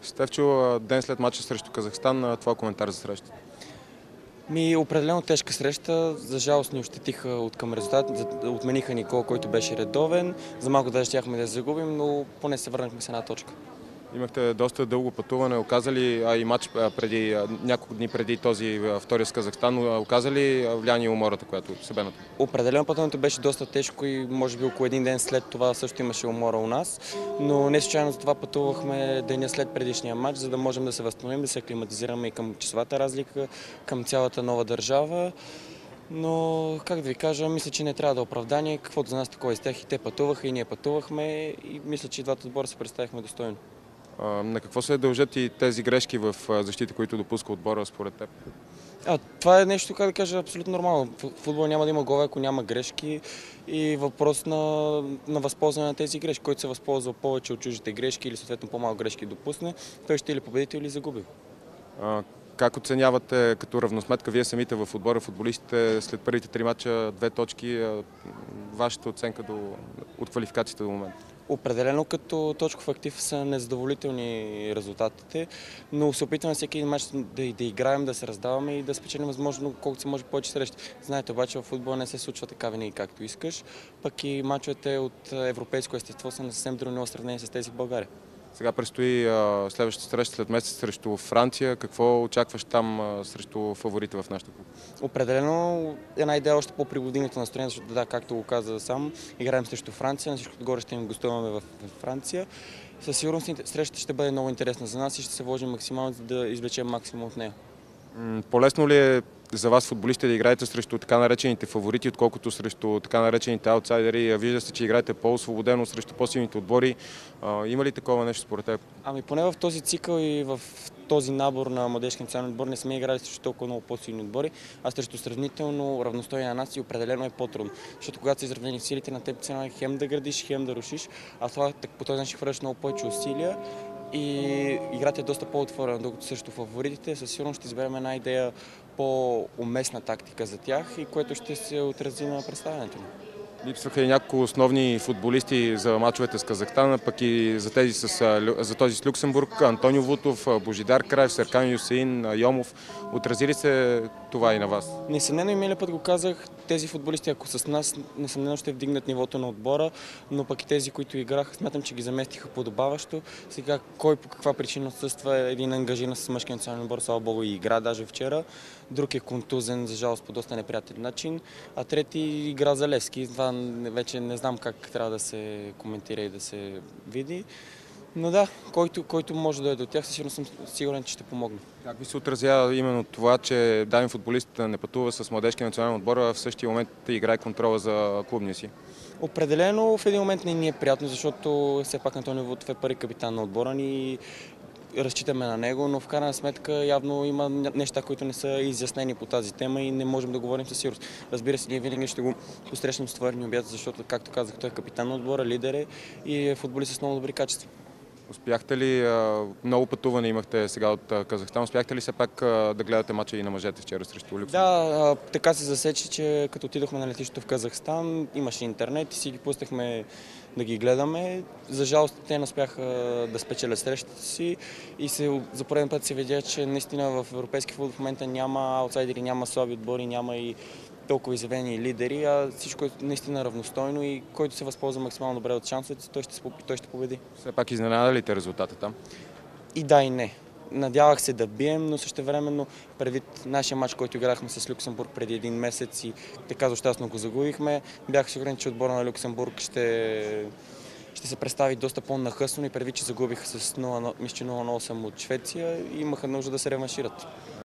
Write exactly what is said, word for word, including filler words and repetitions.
Стефчо, ден след мача срещу Казахстан, твой коментар за срещата? Ми, определено тежка среща. За жалост ни ощетиха от към резултат. Отмениха ни гол, който беше редовен. За малко даже щяхме да я загубим, но поне се върнахме с една точка. Имахте доста дълго пътуване, оказали а и матч преди, няколко дни преди този втория с Казахстан, оказали влияние умората, която себената? Определено пътуването беше доста тежко и може би около един ден след това също имаше умора у нас, но не случайно за това пътувахме деня след предишния матч, за да можем да се възстановим, да се аклиматизираме и към часовата разлика, към цялата нова държава. Но, как да ви кажа, мисля, че не трябва да е оправдание. Каквото за нас такова из тях, и те пътуваха, и ние пътувахме, и мисля, че и двата отбора се представихме достойно. На какво се дължат и тези грешки в защита, които допуска отбора според теб? А, това е нещо, как да кажа, абсолютно нормално. В футбола няма да има голове, ако няма грешки, и въпрос на, на възползване на тези грешки. Който се възползва повече от чуждите грешки или съответно по-малко грешки допусне, той ще или победител, или загуби. А, как оценявате като равносметка вие самите в отбора, футболистите, след първите три мача, две точки, вашата оценка до, от квалификацията до момента? Определено като точков актив са незадоволителни резултатите, но се опитваме всеки един мач да, да играем, да се раздаваме и да спечелим възможно колкото се може повече срещи. Знаете, обаче в футбола не се случва така винаги както искаш, пък и мачовете от европейско естество са на съвсем друго ниво в сравнение с тези в България. Сега предстои а, следващата среща след месец срещу Франция. Какво очакваш там а, срещу фаворите в нашата клуб? Определено една идея още по-пригодимото настроение, защото да, както го каза сам, играем срещу Франция, на всичко отгоре ще им гостуваме в Франция. Със сигурност срещата ще бъде много интересна за нас и ще се вложим максимално, за да извлечем максимум от нея. По-лесно ли е за вас, футболистите, да играете срещу така наречените фаворити, отколкото срещу така наречените аутсайдери? Вижда се, че играете по-освободено срещу по-силните отбори. Има ли такова нещо според теб? Ами поне в този цикъл и в този набор на младежки национален отбор не сме играли срещу толкова много по-силни отбори, а срещу сравнително равностойни на нас и определено е по-трудно. Защото когато са изравнени силите, на теб цена е хем да градиш, хем да рушиш, а това по този начин хвърляш много повече усилия и играта е доста по-отворена, докато срещу фаворитите със сигурност ще изберем една идея по-уместна тактика за тях и което ще се отрази на представянето ни. Липсваха и няколко основни футболисти за мачовете с Казахстан, пък и за, тези с, за този с Люксембург. Антонио Вутов, Божидар Краев, Серкан Юсеин, Йомов. Отрази ли се това и на вас? Несъмнено и миналия път го казах, тези футболисти, ако с нас, несъмнено ще вдигнат нивото на отбора, но пък и тези, които играха, смятам, че ги заместиха подобаващо. Сега кой по каква причина отсъства, един ангажиран с мъжкия национален отбор, слава богу, и игра даже вчера. Друг е контузен, за жалост по доста неприятен начин, а трети игра за Левски. Това вече не знам как трябва да се коментира и да се види. Но да, който, който може да е до тях, сигурно съм сигурен, че ще помогне. Как ви се отразява именно това, че даден футболист не пътува с младежкия национален отбор, а в същия момент играе контрола за клубния си? Определено в един момент не ни е приятно, защото все пак Антонио Вутов е първи капитан на отбора ни и разчитаме на него, но в крайна сметка явно има неща, които не са изяснени по тази тема и не можем да говорим със сигурност. Разбира се, ние винаги ще го посрещнем с твърдни обяд, защото, както казах, той е капитан на отбора, лидер е и е футболист с много добри качества. Успяхте ли, много пътуване имахте сега от Казахстан, успяхте ли все пак да гледате мача и на мъжете вчера срещу Люксембург? Да, така се засече, че като отидохме на летището в Казахстан, имаше интернет и си ги пуснахме да ги гледаме. За жалост те не успяха да спечелят срещата си и се, за пореден път се видя, че наистина в европейски футбол в момента няма аутсайдери, няма слаби отбори, няма и толкова изявени лидери, а всичко е наистина равностойно и който се възползва максимално добре от шансовете, той ще, той ще победи. Все пак изненада ли те резултата там? И да, и не. Надявах се да бием, но същевременно предвид нашия матч, който играхме с Люксембург преди един месец и така злощастно го загубихме, бях сигурен, че отбора на Люксембург ще, ще се представи доста по-нахъсно и предвид, че загубиха с нула на осем от Швеция и имаха нужда да се реваншират.